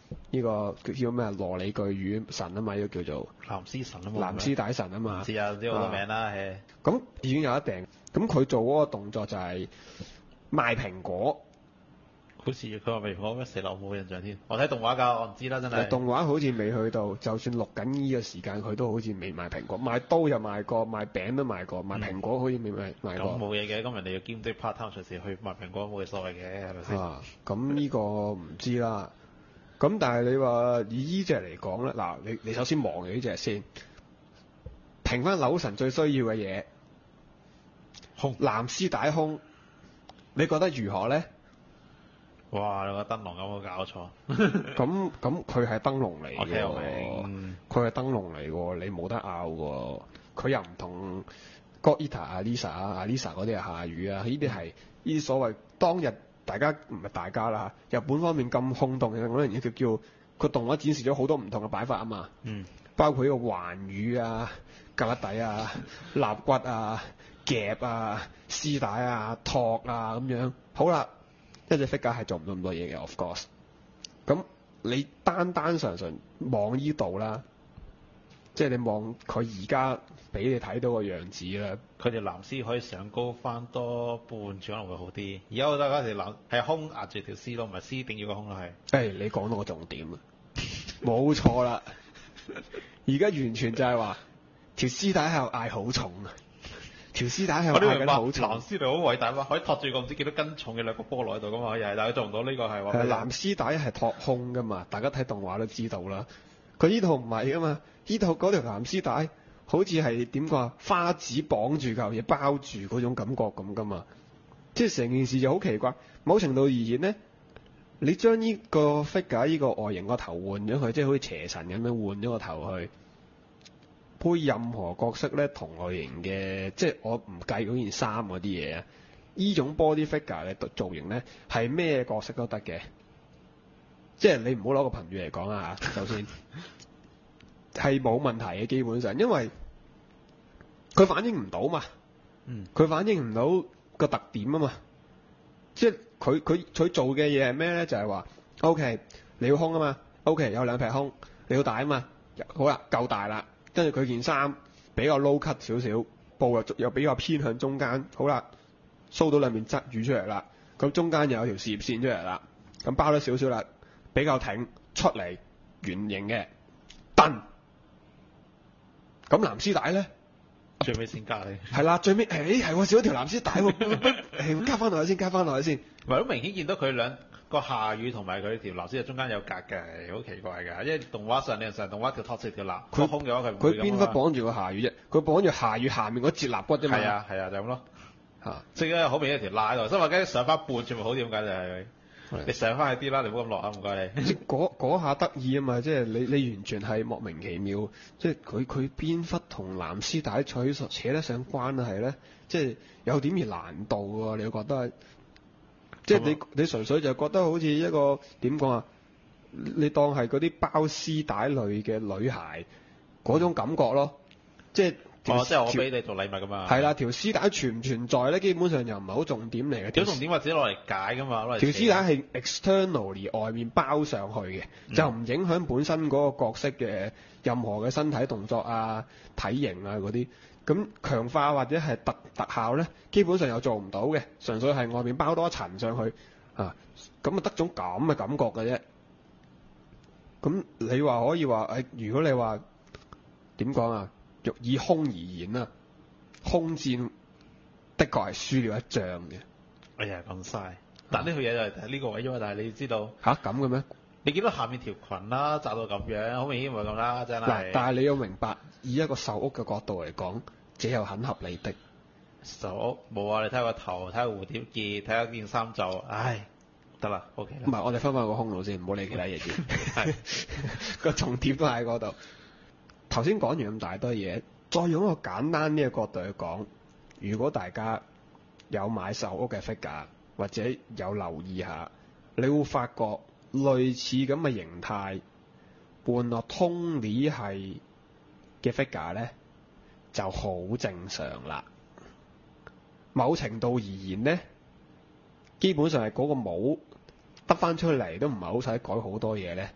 呢、個叫叫咩羅里巨乳神啊嘛，呢、個叫做藍絲神啊嘛， 藍絲帶神啊嘛。 知啊，知好多名啦，係。 咁已經有一訂，咁佢做嗰個動作就係賣蘋果。 好似佢話未講咩死啦，我冇印象添。我睇動畫㗎，我唔知啦，真係。 動畫好似未去到，就算錄緊呢個時間，佢都好似未賣蘋果，賣刀又賣過，賣餅都賣過，賣蘋果好似未賣賣過。 咁冇嘢嘅，咁人哋要兼職 part time 隨時去賣蘋果冇嘢所謂嘅，係咪先？ 啊，咁呢個唔知啦。咁但係你話以呢隻嚟講咧，嗱，你你首先望住呢隻先，評翻柳神最需要嘅嘢， 空藍絲帶空，你覺得如何咧？ 哇！你個燈籠有冇搞錯？ 咁咁佢係燈籠嚟我聽我嘅， 明。 佢係燈籠嚟嘅，你冇得拗嘅。佢又唔同 Gogeta 啊、Lisa 啊、阿 Lisa 嗰啲係下雨啊，呢啲係呢啲所謂當日大家唔係大家啦嚇，日本方面咁轟動嘅嗰樣嘢叫叫個動畫展示咗好多唔同嘅擺法啊嘛。 嗯。包包括呢個環羽啊、格底啊、肋骨啊、夾啊、絲帶啊、托啊咁樣。好啦。一隻 figure 係做唔到咁多嘢嘅 ，of course。咁你單單純純望依度啦，即係你望佢而家俾你睇到個樣子啦。 佢條藍絲可以上高翻多半寸可能會好啲。而家我覺得嗰條藍係胸壓住條絲咯，唔係絲頂住個胸咯係。 誒、哎，你講到個重點啦，冇錯啦。而家完全就係話條絲帶喺度嗌好重啊！條絲帶係嗌緊好重。 藍絲帶好偉大嘛，可以托住個唔知幾多斤重嘅兩個菠蘿喺度噶嘛，又係，但係佢做唔到呢個係話。 係藍絲帶係托胸噶嘛，大家睇動畫都知道啦。佢呢套唔係噶嘛，呢套嗰條藍絲帶好似係點講啊？花紙綁住嚿嘢包住嗰種感覺咁噶嘛，即係成件事就好奇怪。某程度而言咧，你將呢個 figure 呢個外形個頭換咗佢，即係好似邪神咁樣換咗個頭去。配任何角色咧，同類型嘅，即係我唔計嗰件衫嗰啲嘢啊，呢種 body figure 嘅造型咧，係咩角色都得嘅。即係你唔好攞個評語嚟講啊，首先係冇問題嘅，基本上，因為佢反映唔到嘛， 嗯， 佢反映唔到個特點啊嘛，即係佢佢佢做嘅嘢係咩咧？就係話 OK，你要胸啊嘛 ，OK 有兩撇胸，你要大啊嘛，好啦，夠大啦。跟住佢件衫比較 low cut 少少，布又又比較偏向中間，好啦，show 到兩面側魚出嚟啦，咁中間又有條事業線出嚟啦，咁包咗少少啦，比較挺出嚟，圓形嘅，蹬。咁藍絲帶咧， 最尾先加你。 係啦，最尾誒係喎，少咗條藍絲帶喎，加翻落去先，加翻落去先。 唔係好明顯見到佢兩個下羽同埋佢條藍絲中間有格嘅，好奇怪㗎。因為動畫上，你上動畫條托住條藍，佢空嘅話佢唔會咁。佢邊忽綁住個下羽啫？佢綁住下羽下面嗰節肋骨啫嘛。係啊係啊，就咁咯。嚇！即係好明顯一條拉喺度，所以話梗係上翻半寸咪好啲，點解就係？你上翻去啲啦，你唔好咁落啊！唔該你。即係嗰下得意啊嘛！即係你你完全係莫名其妙，即係佢佢邊忽同藍絲帶取扯得上關係咧？即係有點而難度喎，你會覺得？即係你你純粹就覺得好似一個點講啊？你當係嗰啲包絲帶類嘅女孩嗰種感覺咯，即係。哦，即係我俾你做禮物㗎嘛。係啦，條絲帶存唔存在咧？基本上又唔係好重點嚟嘅。條重點或者攞嚟解㗎嘛，攞嚟。條絲帶係 externally 外面包上去嘅，嗯、就唔影響本身嗰個角色嘅任何嘅身體動作啊、體型啊嗰啲。咁強化或者係特特效咧，基本上又做唔到嘅，純粹係外面包多一層上去啊，咁啊得種咁嘅感覺嘅啫。咁你話可以話誒、哎？如果你話點講啊？以空而言啊，空戰的確係輸了一仗嘅。哎呀，咁嘥！但呢套嘢就係呢個位啫嘛。但係你知道吓咁嘅咩？你見到下面條裙啦，紮到咁樣，好明顯唔係咁啦，真係。嗱，但係你要明白，以一個售屋嘅角度嚟講，這又很合理的。售屋冇啊！你睇下個頭，睇下蝴蝶結，睇下件衫就，唉，得啦 ，OK 啦。唔係，我哋翻返個胸度先，唔好理其他嘢先。係個重點都喺嗰度。頭先講完咁大堆嘢，再用一個簡單啲嘅角度去講，如果大家有買售屋嘅 figure 或者有留意下，你會發覺類似咁嘅形態，伴落通理係嘅 figure 咧就好正常啦。某程度而言咧，基本上係嗰個帽得翻出嚟都唔係好使改好多嘢咧，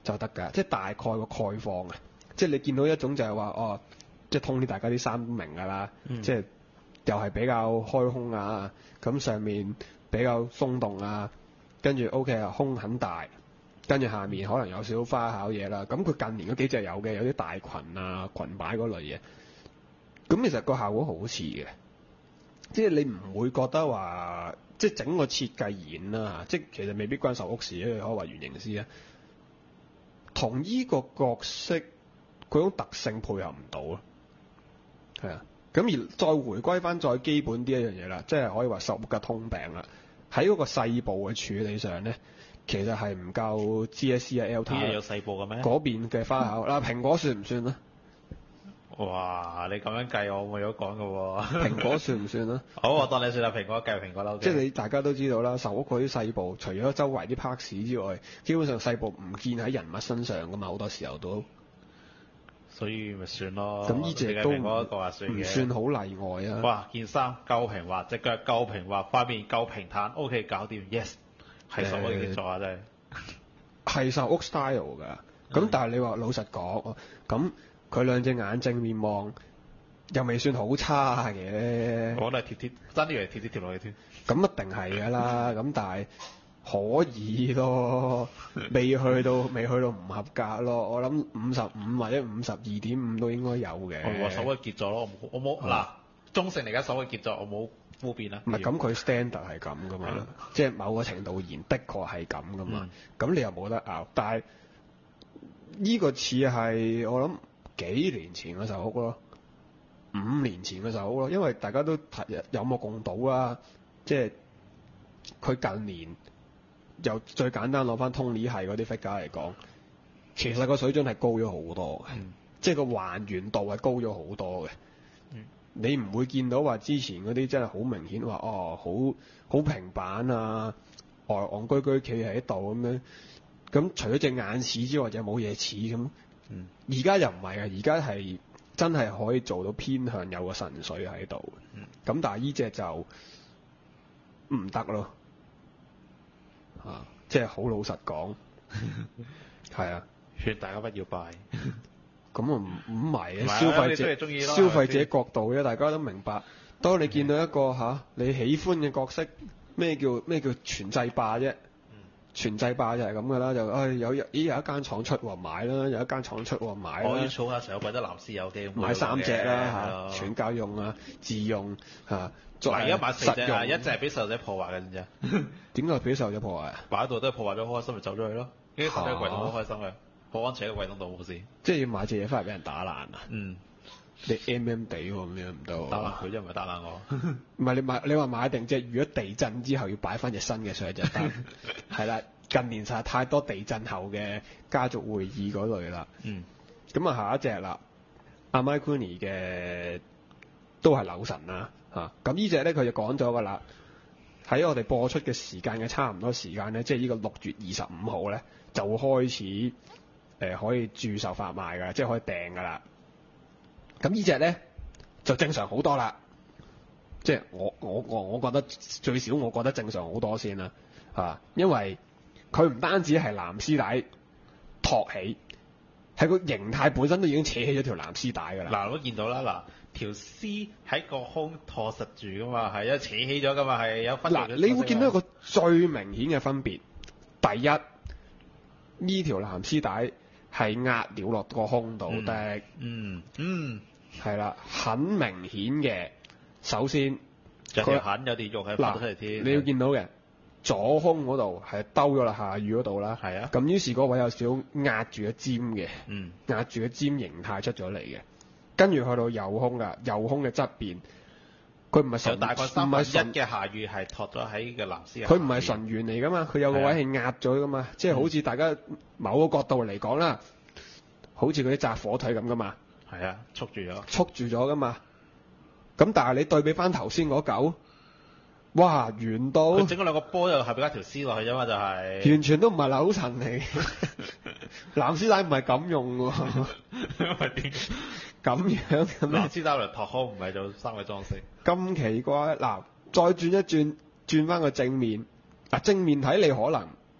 就得㗎，即係大概個概況啊。即係你見到一種就係話哦，即係通啲大家啲衫都明㗎啦， 嗯、 即係又係比較開胸啊，咁上面比較鬆動啊，跟住 O K 啊，胸很大，跟住下面可能有少少花巧嘢啦。咁佢近年嗰幾隻有嘅，有啲大裙啊、裙擺嗰類嘢，咁其實個效果好似嘅，即係你唔會覺得話，即係整個設計演啦，即係其實未必關壽屋事，因為可以話原型師啊，同依個角色嗰種特性配合唔到咯，係啊。咁而再回歸翻再基本啲一樣嘢啦，即係可以話壽屋嘅通病啦。喺嗰個細部嘅處理上咧，其實係唔夠 G S C 啊 L T 啲嘢有細部嘅咩？ 嗰邊嘅花巧嗱，蘋果算唔算啊？ 哇！你咁樣計我冇有講嘅喎。 蘋果算唔算啊？ 好，我當你算啦，蘋果計蘋果啦。 即係你大家都知道啦，壽屋嗰啲細部，除咗周圍啲 parts 之外，基本上細部唔見喺人物身上噶嘛，好多時候都。 所以咪算咯。 咁呢隻都唔算好例外啊！ 哇！件衫夠平滑，隻腳夠平滑，塊面夠平坦 ，OK 搞掂 ，yes， 係壽屋嘅做啊真係。 係壽屋 style 㗎，咁、嗯、但係你話老實講，咁佢兩隻眼正面望又未算好差嘅。 我都係貼貼，真啲嚟貼貼貼落去添。 咁一定係㗎啦，咁但係。可以咯，未去到未去到唔合格咯。我諗五十五或者五十二點五都應該有嘅。 我手嘅傑作咯，我冇嗱、嗯、中性嚟緊手嘅傑作，我冇污變啦。 唔係咁，佢 standard 係咁噶嘛，嗯、即係某個程度言的確係咁噶嘛。咁、嗯、你又冇得拗，但係呢個似係我諗幾年前嘅壽屋咯，五年前嘅壽屋咯，因為大家都有目共睹啦，即係佢近年。又最簡單攞翻 Tony 係嗰啲 figure 嚟講，其實個水準係高咗好多嘅，嗯、即係個還原度係高咗好多嘅。嗯、你唔會見到話之前嗰啲真係好明顯話哦，好好平板啊，呆戇居居企喺度咁樣。咁除咗隻眼似之外，就冇嘢似咁。而家、嗯、又唔係啊，而家係真係可以做到偏向有個神髓喺度。咁、嗯、但係呢隻就唔得咯。啊！即係好老實講，係啊， 勸大家不要拜。 咁啊唔唔係啊，消費者消費者角度啫，大家都明白。當你見到一個嚇、啊、你喜歡嘅角色，咩叫咩叫全制霸啫？全制霸就係咁噶啦，就唉、哎、有咦有一間廠出喎買啦，有一間廠出喎買啦。 我要儲下成日為得藍絲有嘅， 買三隻啦嚇，全家用啊，自用嚇。 嗱，而家買四隻啊，一隻係俾細路仔破壞嘅，知唔知啊？ 點解俾細路仔破壞啊？ 擺喺度都係破壞咗，好開心咪走咗去咯。跟住放喺櫃桶好開心嘅，保安扯喺個櫃桶度冇事。 即係要買隻嘢翻嚟俾人打爛啊！ 嗯， 你 M M 地喎咁樣唔得喎。 打爛佢啫，唔係打爛我。 唔係你買你話買定隻，如果地震之後要擺翻隻新嘅上去就得。係啦，近年實在太多地震後嘅家族會議嗰類啦。嗯。咁啊，下一隻啦，阿 Mike Cooney 嘅都係柳神啦。嚇，咁呢隻咧佢就講咗㗎啦，喺我哋播出嘅時間嘅差唔多時間咧，即係呢個六月二十五號咧，就會開始誒、呃、可以駐售發賣㗎，即係可以訂㗎啦。咁呢隻咧就正常好多啦，即係我我我我覺得最少我覺得正常好多先啦，嚇，因為佢唔單止係藍絲帶托起，係個形態本身都已經扯起咗條藍絲帶㗎啦。 嗱，我都見到啦，嗱。條絲喺個胸托實住噶嘛，係啊，扯起咗噶嘛，係有分。嗱， 你會見到一個最明顯嘅分別。第一，呢條藍絲帶係壓了落個胸度的。嗯嗯，係啦，很明顯嘅。首先， 有條痕，有啲肉係發出嚟添。 你要見到嘅左胸嗰度係兜咗落下乳嗰度啦。係啊。咁於是嗰位有少少壓住個尖嘅，嗯，壓住個尖形態出咗嚟嘅。跟住去到右胸㗎，右胸嘅側邊，佢唔係純， 大概三分一嘅下乳係托咗喺個藍絲。 佢唔係純圓嚟㗎嘛，佢有個位係壓咗㗎嘛，即係好似大家某個角度嚟講啦，好似嗰啲炸火腿咁㗎嘛。 係啊，束住咗。 束住咗㗎嘛。咁但係你對比翻頭先嗰嚿，哇，圓到佢整咗兩個波，又後邊加條絲落去啫嘛，就係、是、 完全都唔係扭層嚟。藍絲帶唔係咁用喎。 因為點？ 咁樣嘅咩？ 藍絲帶嚟托胸唔係做三位裝飾。 咁奇怪嗱，再轉一轉，轉翻個正面。嗱，正面睇你可能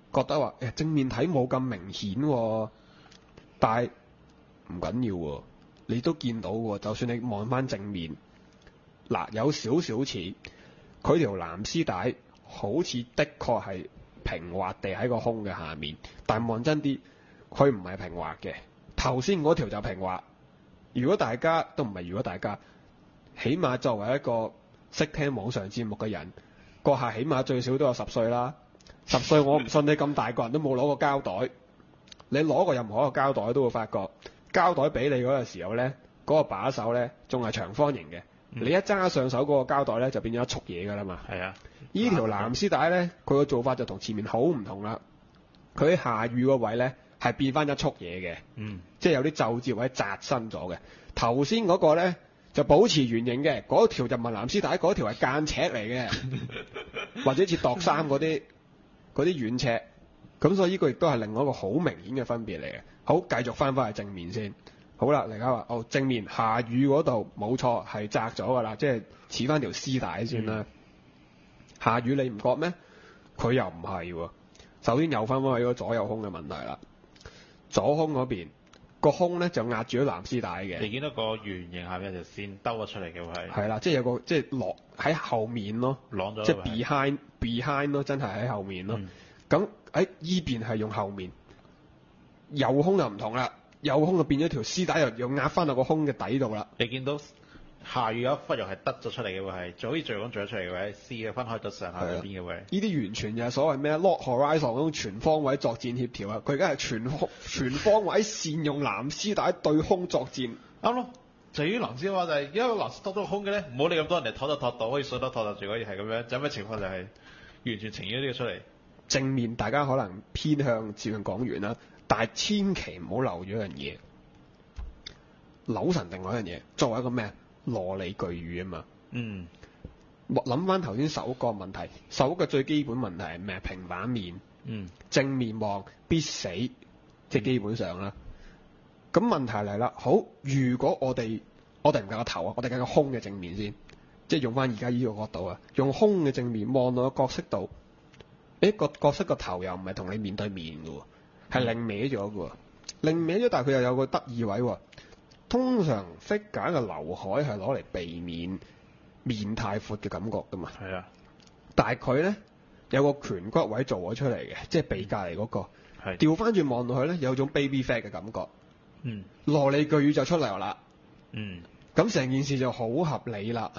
覺得話誒正面睇冇咁明顯喎，但係唔緊要喎，你都見到喎。就算你望翻正面，嗱有少少似佢條藍絲帶，好似的確係平滑地喺個胸嘅下面，但望真啲，佢唔係平滑嘅。頭先嗰條就平滑。如果大家都唔係，如果大家起碼作為一個識聽網上節目嘅人，閣下起碼最少都有十歲啦。十歲我唔信你咁大個人都冇攞過膠袋，你攞過任何一個膠袋都會發覺，膠袋俾你嗰個時候呢，嗰、嗰個把手呢仲係長方形嘅，嗯、你一揸上手嗰個膠袋呢，就變咗一束嘢㗎啦嘛。係啊，呢條藍絲帶呢，佢個做法就同前面好唔同啦。佢喺下雨個位呢，係變翻一束嘢嘅，嗯，即係有啲皺褶位紮身咗嘅。頭先嗰個呢，就保持圓形嘅，嗰條就唔係藍絲帶，嗰條係間尺嚟嘅，或者似度衫嗰啲。嗰啲軟尺，咁所以呢個亦都係另外一個好明顯嘅分別嚟嘅。好，繼續翻返去正面先。好啦，大家話哦，正面下雨嗰度冇錯係窄咗㗎啦，即係似翻條絲帶先啦。嗯、下雨你唔覺咩？佢又唔係喎。首先又翻返去個左右胸嘅問題啦。左胸嗰邊個胸咧就壓住咗藍絲帶嘅。你見到個圓形下面有條線兜咗出嚟嘅喎係。係啦，即係有個即係落喺後面咯，晾咗即係 behind behind 咯，真係喺後面咯。咁喺依邊係用後面，右胸就唔同啦，右胸就變咗條絲帶又又壓翻落個胸嘅底度啦。你見到下雨有一忽又係得咗出嚟嘅喎係，就好似最講做咗出嚟嘅位，絲嘅分開咗上下兩邊嘅位。呢啲完全就係所謂咩 Lock Horizon 嗰種全方位作戰協調啊！佢而家係全全方位善用藍絲帶對胸作戰。啱咯，就於藍絲話就係而家個藍絲托到胸嘅咧，唔好理咁多人哋托就托到，可以水得托得住可以係咁樣。就有咩情況就係完全呈現呢個出嚟。正面大家可能偏向接近講完啦，但係千祈唔好漏咗一樣嘢，扭神另外一樣嘢，作為一個咩蘿莉巨乳啊嘛。嗯。諗翻頭先手個問題，手嘅最基本問題係咩？平板面。嗯。正面望必死，即係基本上啦。咁問題嚟啦，好，如果我哋我哋唔計個頭啊，我哋計個胸嘅正面先，即係用翻而家呢個角度啊，用胸嘅正面望到個角色度。誒個角色個頭又唔係同你面對面嘅喎，係擰歪咗嘅喎，擰歪咗，但係佢又有個得意位喎。通常 figure 嘅劉海係攞嚟避免面太闊嘅感覺㗎嘛。係啊，但係佢咧有個顴骨位做咗出嚟嘅，即係鼻隔離嗰個。係調翻轉望落去咧，有種 baby fat 嘅感覺。嗯，蘿莉巨乳就出嚟啦。嗯，咁成件事就好合理啦。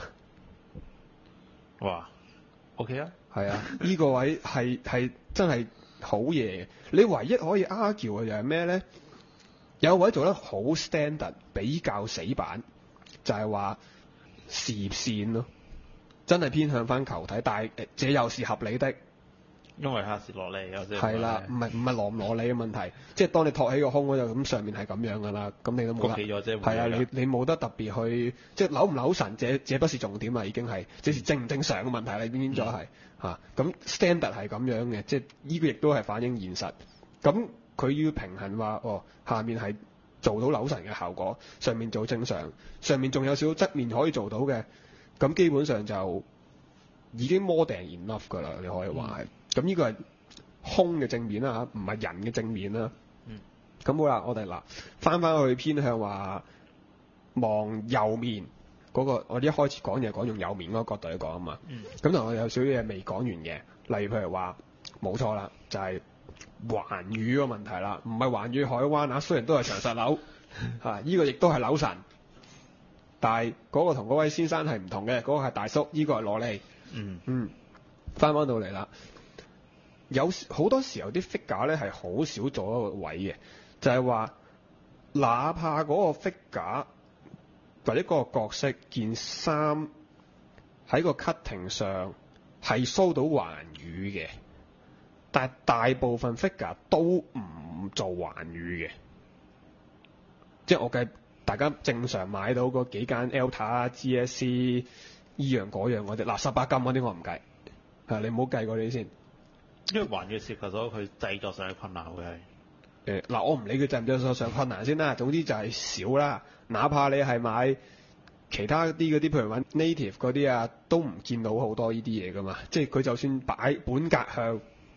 哇！O.K. 啊，係啊，呢個位係係真係好嘢嘅。你唯一可以 argue 嘅就係咩咧？有位做得好 standard，比較死板，就係話事業線咯，真係偏向翻球體，但係誒，這又是合理的。因為下是落嚟有啲係啦，唔係唔係攞唔攞你嘅問題，即係當你托起個胸嗰度，咁上面係咁樣噶啦，咁你都冇得。起咗啫，係啊，你你冇得特別去，即係扭唔扭神，這這不是重點啊，已經係，這是正唔正常嘅問題啦，已經咗係嚇。咁 standard 係咁樣嘅，即係呢個亦都係反映現實。咁佢要平衡話，哦，下面係做到扭神嘅效果，上面做正常，上面仲有少少側面可以做到嘅，咁基本上就已經 more than enough 㗎啦，你可以話係。咁呢個係胸嘅正面啦嚇，唔係人嘅正面啦。嗯。咁好啦，我哋嗱翻翻去偏向話望右面嗰個，我哋一開始講嘢講用右面嗰個角度去講啊嘛。嗯。咁同我有少少嘢未講完嘅，例如譬如話冇錯啦，就係環宇個問題啦，唔係環宇海灣啊，雖然都係長實樓嚇，呢個亦都係扭神，但係嗰個同嗰位先生係唔同嘅，嗰個係大叔，呢個係蘿莉。嗯。嗯。翻返到嚟啦。有好多時候啲 figure 咧係好少做一個位嘅，就係話，哪怕嗰個 figure 或者嗰個角色件衫喺個 cutting 上係 show 到環宇嘅，但係大部分 figure 都唔做環宇嘅，即係我計大家正常買到嗰幾間 Elta、G S C 依樣嗰樣嗰啲，嗱十八金嗰啲我唔計，係你唔好計嗰啲先。因為環宇涉及咗佢製作上嘅困難會係誒嗱，我唔理佢製唔製作上困難先啦，總之就係少啦。哪怕你係買其他啲嗰啲，譬如揾 native 嗰啲啊，都唔見到好多呢啲嘢噶嘛。即係佢就算擺本格向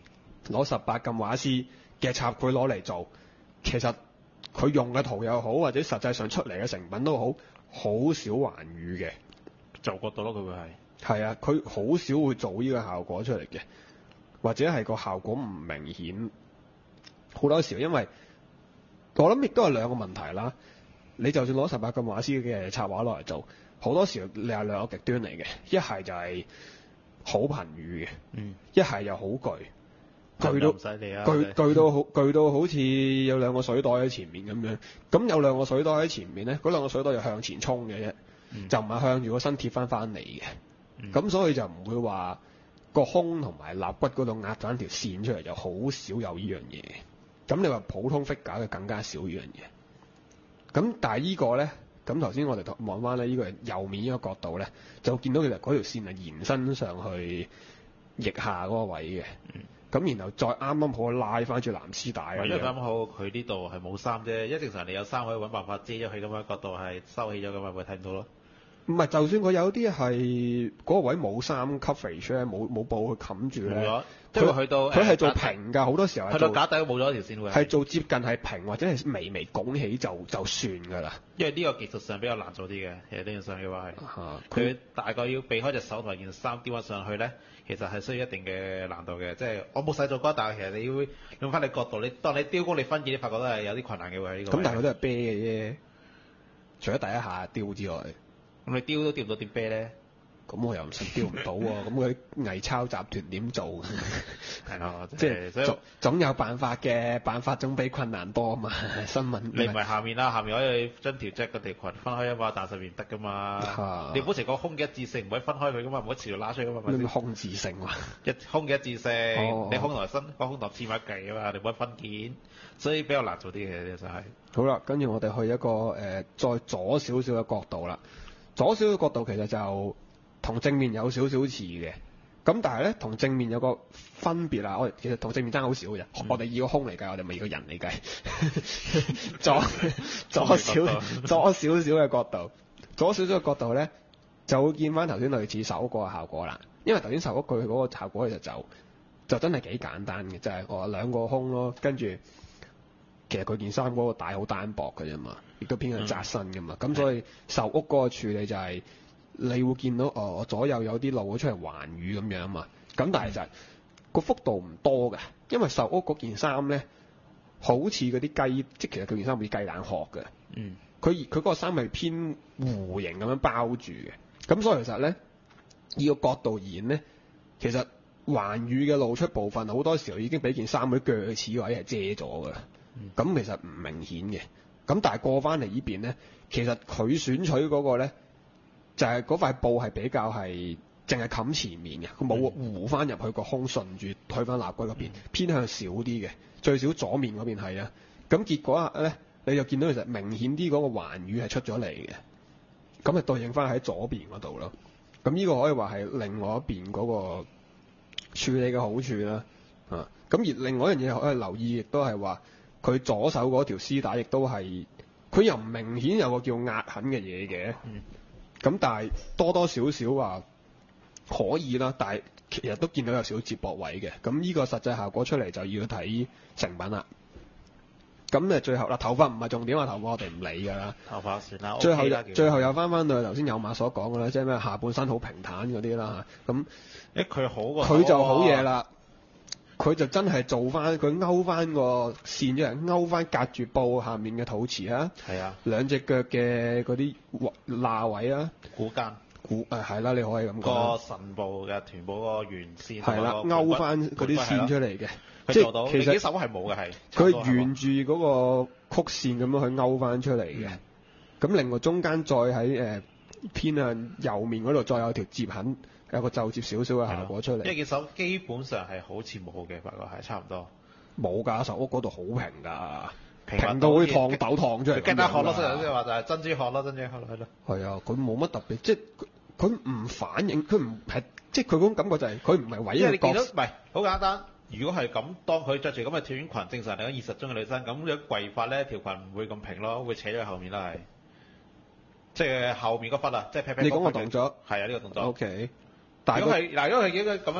攞十八禁畫師嘅插繪攞嚟做，其實佢用嘅圖又好，或者實際上出嚟嘅成品都好，好少還原嘅。 就角度咯，佢會係。 係啊，佢好少會做呢個效果出嚟嘅，或者係個效果唔明顯。好多時候因為我諗亦都係兩個問題啦。你就算攞十八禁畫師嘅插畫攞嚟做，好多時候你係兩個極端嚟嘅，一係就係好貧語嘅， 嗯， 一係又好巨，巨到唔使理啊， 巨巨到好巨到好似有兩個水袋喺前面咁樣。咁有兩個水袋喺前面咧，嗰兩個水袋就向前衝嘅啫， 嗯、就就唔係向住個身貼翻翻嚟嘅。咁、嗯、所以就唔會話個胸同埋肋骨嗰度壓翻條線出嚟，就好少有呢樣嘢。咁你話普通 figure 嘅更加少呢樣嘢。咁但係呢個咧，咁頭先我哋望翻咧，呢個右面呢個角度咧，就見到其實嗰條線係延伸上去腋下嗰個位嘅。咁、嗯、然後再啱啱好拉翻住藍絲帶。 因為啱啱好佢呢度係冇衫啫，一正常你有衫可以揾辦法遮咗佢咁樣角度係收起咗咁咪會睇唔到咯。 唔係，就算佢有啲係嗰個位冇衫 coverage 咧，冇冇布去冚住咧， 佢去到佢係做平㗎，好多時候去到架底冇咗條線會係做接近係平或者係微微拱起就就算㗎啦。 因為呢個技術上比較難做啲嘅，其實呢樣上嘅話係，佢、啊、大概要避開隻手同埋件衫丟翻上去咧，其實係需要一定嘅難度嘅。即係我冇細做過，但係其實你要用翻你角度，你當你雕工你分件，你發覺都係有啲困難嘅喎呢個。咁但係佢都係啤嘅啫，除咗第一下雕之外。 咁你雕都雕唔到點啤咧？ 咁我又唔信雕唔到喎。咁嗰啲偽鈔集團點做？ 係咯， 即係總總有辦法嘅，辦法總比困難多啊嘛。新聞你唔係下面啦，下面可以將條 jack 個條裙分開啊嘛，但上面得噶嘛。啊、你保持個胸嘅一致性，唔可以分開佢噶嘛，唔可以持續拉出去噶嘛。 咩胸字性喎？ 一胸嘅一致性，哦、你胸同埋身個胸同黐埋一計啊嘛，你唔可以分件，所以比較難做啲嘅就係、是。 好啦，跟住我哋去一個誒、呃、再左少少嘅角度啦。左少少角度其實就同正面有少少似嘅，咁但係咧同正面有個分別啦。我哋其實同正面爭好少嘅啫、嗯，我哋以個胸嚟計，我哋咪以個人嚟計。左左少左少少嘅角度，左少少嘅角度咧，就會見翻頭先類似手嗰個效果啦。因為頭先手嗰句嗰個效果其實就就真係幾簡單嘅，就係、是、我兩個胸咯，跟住其實佢件衫嗰個帶好單薄嘅啫嘛。亦都偏向窄身㗎嘛，咁、嗯、所以壽屋嗰個處理就係、是、你會見到哦，我左右有啲露咗出嚟環宇咁樣嘛，咁但係就係、是、個幅度唔多嘅，因為壽屋嗰件衫咧，好似嗰啲雞，即係其實佢件衫好似雞蛋殼嘅，嗯，佢佢嗰個衫係偏弧形咁樣包住嘅，咁所以其實咧，依、這個角度而言咧，其實環宇嘅露出部分好多時候已經俾件衫嗰啲鋸齒位係遮咗㗎啦，咁、嗯、其實唔明顯嘅。咁但係過翻嚟呢邊咧，其實佢選取嗰個咧，就係、是、嗰塊布係比較係淨係冚前面嘅，佢冇弧翻入去個胸，順住推翻肋骨嗰邊，偏向少啲嘅，最少左面嗰邊係啊。咁結果咧，你就見到其實明顯啲嗰個環宇係出咗嚟嘅，咁咪對應翻喺左邊嗰度咯。咁呢個可以話係另外一邊嗰個處理嘅好處啦。啊，咁而另外一樣嘢可以留意，亦都係話。佢左手嗰條絲帶亦都係，佢又唔明顯有個叫壓痕嘅嘢嘅，咁、嗯、但係多多少少話可以啦，但係其實都見到有少少接駁位嘅，咁呢個實際效果出嚟就要睇成品啦。咁誒最後啦，頭髮唔係重點啊，頭髮我哋唔理㗎啦。頭髮算啦，最後、OK、最後又翻翻到頭先有馬所講嘅啦，即係咩下半身好平坦嗰啲啦嚇，咁誒佢好過佢就好嘢啦。佢就真係做翻，佢勾翻個線出嚟，勾翻隔住布下面嘅肚臍啊，係啊，兩隻腳嘅嗰啲罅位啊，股間，股誒係啦，你可以咁講。個腎部嘅臀部個圓線係啦，勾翻嗰啲線出嚟嘅， 即係其實手係冇嘅係。 佢沿住嗰個曲線咁樣去勾翻出嚟嘅，咁、嗯、另外中間再喺誒、呃、偏向右面嗰度再有條折痕。有個皺折少少嘅效果出嚟， 因為件手基本上係好似冇嘅，發覺係差唔多。 冇㗎，壽屋嗰度好平㗎，平到好似燙豆燙出嚟。 跟得殼咯，即係話就係珍珠殼咯，珍珠殼係咯。 係啊，佢冇乜特別，即係佢唔反映，佢唔係即係佢嗰種感覺就係佢唔係唯一。因為你見到唔係好簡單，如果係咁，當佢着住咁嘅短裙，正常嚟講現實中嘅女生，咁樣跪法咧條裙唔會咁平咯，會扯咗喺後面啦，係。即係後面嗰忽啊，即係劈劈。你講個動作係啊，呢個動作。O K。如果係嗱，如果係幾個咁樣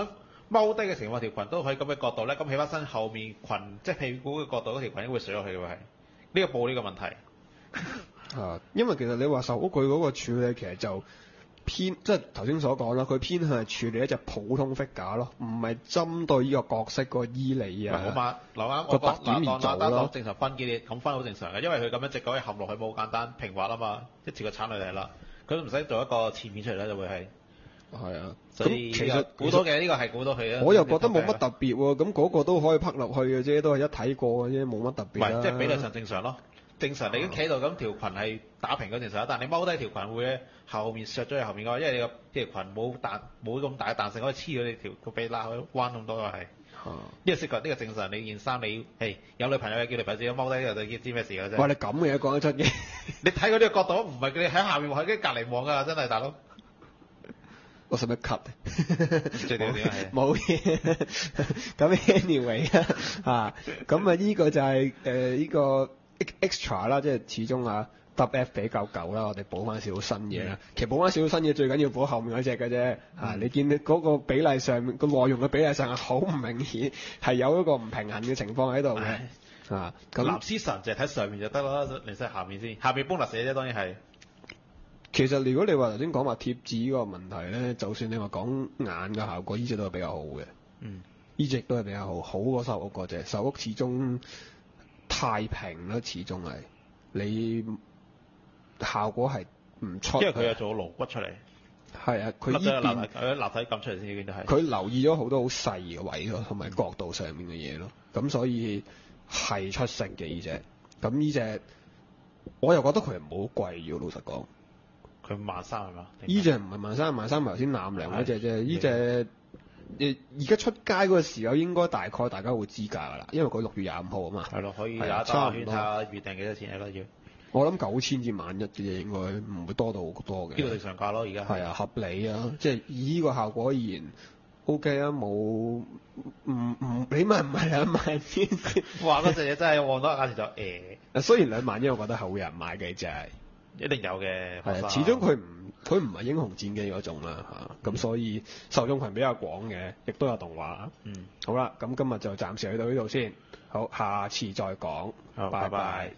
踎低嘅情況，條裙都可以咁嘅角度咧，咁起翻身後面裙即係屁股嘅角度嗰條裙應該會垂落去嘅喎係。呢個布呢個問題。 啊，因為其實你話壽屋佢嗰個處理其實就偏，即係頭先所講啦，佢偏向係處理一隻普通 figure 咯，唔係針對呢個角色個衣理啊。 好嘛，留啱個我講特點而做嗱， 咯正常分幾啲，咁分好正常嘅，因為佢咁樣隻腳一冚落去冇好簡單平滑啊嘛，一次過鏟落嚟啦，佢都唔使做一個切面出嚟啦，就會係。 係啊， 所以咁其實估到嘅呢個係估到佢啊。 我又覺得冇乜特別喎，咁嗰個都可以匹落去嘅啫，都係一睇過嘅啫，冇乜特別啦。 唔係，即係比例上正常咯。正常你已經企喺度咁條裙係打平嗰正常，但係你踎低條裙會咧後面削咗去後面嘅話，因為你個條裙冇彈冇咁大嘅彈性可以黐咗你條個臂拉可以彎咁多係。呢個涉及呢個正常，你件衫你係有女朋友嘅叫女朋友自己踎低就知咩事㗎啫。 哇！你咁嘅嘢講得出嘅， 你睇佢呢個角度唔係你喺下面望，喺隔離望㗎，真係大佬。 我使乜 cut？ 最點點係冇嘢。咁 anyway 啊，咁啊呢個就係誒呢個 extra 啦，即係始終啊 W F 比較舊啦，我哋補翻少少新嘢啦。其實補翻少少新嘢最緊要補後面嗰隻嘅啫。啊，你見嗰個比例上個內容嘅比例上係好唔明顯，係有一個唔平衡嘅情況喺度嘅。啊，咁藍絲神就係睇上面就得啦，你睇下面先，下面 bonus 寫啫，當然係。 其實如果你話頭先講話貼紙嗰個問題咧，就算你話講眼嘅效果，呢隻都係比較好嘅。 嗯， 呢隻都係比較好，好過壽屋嗰隻。壽屋始終太平啦，始終係你效果係唔出。 因為佢有做顱骨出嚟。 係啊，佢呢邊佢立體撳出嚟先，已經係。 佢留意咗好多好細嘅位咯，同埋角度上面嘅嘢咯。咁所以係出色嘅呢隻。咁呢隻我又覺得佢唔好貴要老實講。 佢萬三係嘛？ 呢隻唔係萬三，萬三頭先南梁嗰隻啫。呢隻誒而家出街嗰個時候應該大概大家會知價㗎啦，因為佢六月廿五號啊嘛。 係咯，可以係打差唔多打圈睇下預訂幾多錢係咯要。 我諗九千至萬一嘅嘢應該唔會多到好多嘅。 呢個正常價咯，而家係啊，合理啊，即係以呢個效果而言 ，OK 啊，冇唔唔起碼唔係兩萬先。 哇！嗰隻嘢真係望到價錢就誒。 誒，雖然兩萬一，我覺得係好有人買嘅，真係。 一定有嘅， 係啊，始終佢唔佢唔係英雄戰機嗰種啦嚇，咁、嗯、所以受眾群比較廣嘅，亦都有動畫。 嗯， 好啦，咁今日就暫時去到呢度先，好，下次再講， 好， 拜拜。 拜拜。